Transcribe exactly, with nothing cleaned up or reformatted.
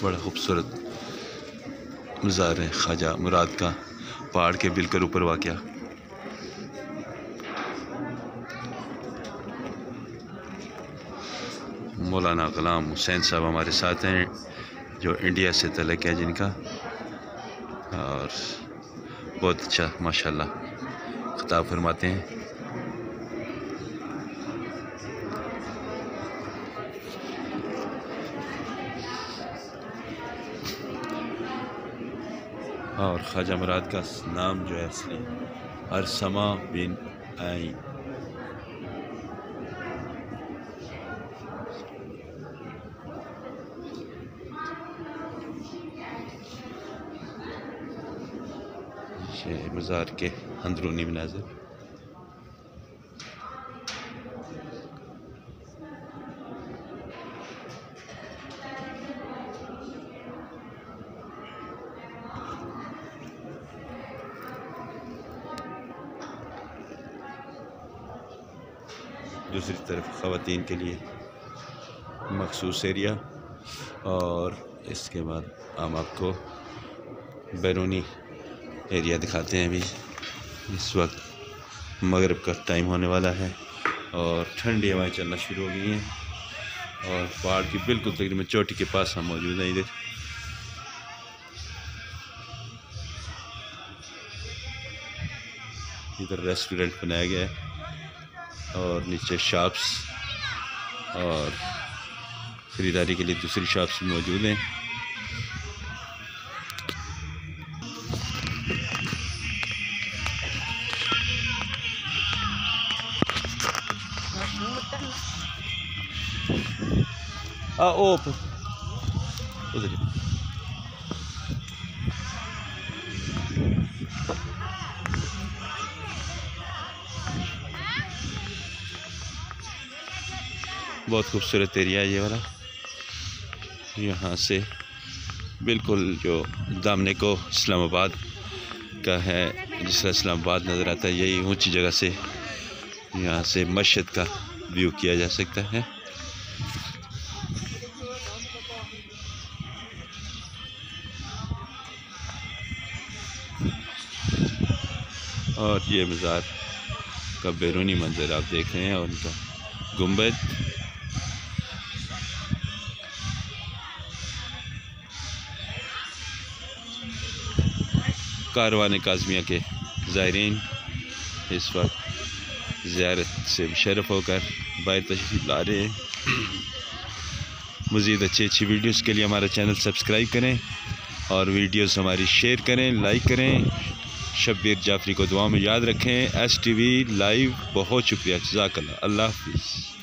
बड़ा खूबसूरत मज़ार है ख्वाजा मुराद का, पहाड़ के बिल्कुल ऊपर वाक़या। मौलाना ग़ुलाम हुसैन साहब हमारे साथ हैं, जो इंडिया से तल्लुक़ है जिनका, और बहुत अच्छा माशाल्लाह ख़िताब फरमाते हैं। और ख्वाजा मुराद का नाम जो है असली अरसमा बिन आई। ये मज़ार के अंदरूनी मनाज़िर। दूसरी तरफ ख़वातीन के लिए मखसूस एरिया, और इसके बाद हम आपको बैरूनी एरिया दिखाते हैं। अभी इस वक्त मगरिब का टाइम होने वाला है और ठंडी हवाएं चलना शुरू हो गई हैं, और पहाड़ की बिल्कुल तकरीबन चोटी के पास हम मौजूद हैं। इधर इधर रेस्टोरेंट बनाया गया है और नीचे शॉप्स और ख़रीदारी के लिए दूसरी शॉप्स भी मौजूद हैं। आ ओ उधर बहुत खूबसूरत एरिया है ये वाला। यहाँ से बिल्कुल जो दामने को इस्लामाबाद का है, जिस तरह इस्लामाबाद नज़र आता है, यही ऊंची जगह से यहाँ से मस्जिद का व्यू किया जा सकता है। और ये मज़ार का बैरूनी मंजर आप देख रहे हैं, और उनका गुंबद। कारवान काज़मिया के ज़ायरीन इस वक्त ज़ियारत से मुशर्रफ होकर बाहर तशरीफ़ ला रहे हैं। मज़ीद अच्छी अच्छी वीडियोस के लिए हमारा चैनल सब्सक्राइब करें और वीडियोस हमारी शेयर करें, लाइक करें। शब्बीर जाफरी को दुआ में याद रखें। एस टी वी लाइव बहुत शुक्रिया, जज़ाकल्लाह। अल्लाह हाफ़िज़।